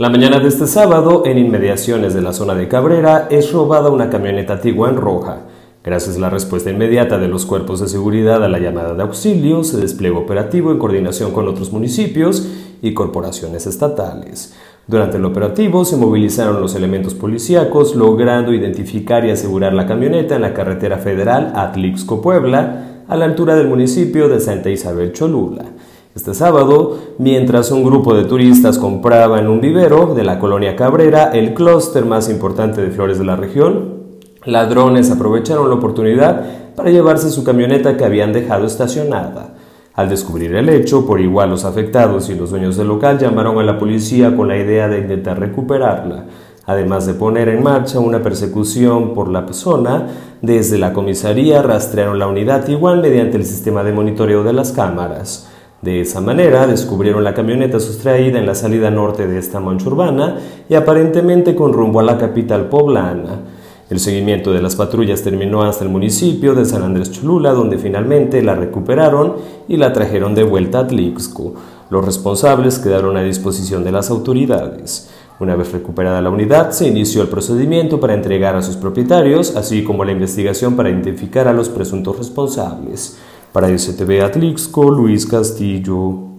La mañana de este sábado, en inmediaciones de la zona de Cabrera, es robada una camioneta Tiguan roja. Gracias a la respuesta inmediata de los cuerpos de seguridad a la llamada de auxilio, se despliega operativo en coordinación con otros municipios y corporaciones estatales. Durante el operativo se movilizaron los elementos policíacos, logrando identificar y asegurar la camioneta en la carretera federal Atlixco-Puebla, a la altura del municipio de Santa Isabel Cholula. Este sábado, mientras un grupo de turistas compraba en un vivero de la colonia Cabrera, el clúster más importante de flores de la región, ladrones aprovecharon la oportunidad para llevarse su camioneta que habían dejado estacionada. Al descubrir el hecho, por igual los afectados y los dueños del local llamaron a la policía con la idea de intentar recuperarla, además de poner en marcha una persecución por la zona. Desde la comisaría rastrearon la unidad igual mediante el sistema de monitoreo de las cámaras. De esa manera, descubrieron la camioneta sustraída en la salida norte de esta mancha urbana y aparentemente con rumbo a la capital poblana. El seguimiento de las patrullas terminó hasta el municipio de San Andrés Cholula, donde finalmente la recuperaron y la trajeron de vuelta a Atlixco. Los responsables quedaron a disposición de las autoridades. Una vez recuperada la unidad, se inició el procedimiento para entregar a sus propietarios, así como la investigación para identificar a los presuntos responsables. Para STV Atlixco, Luis Castillo.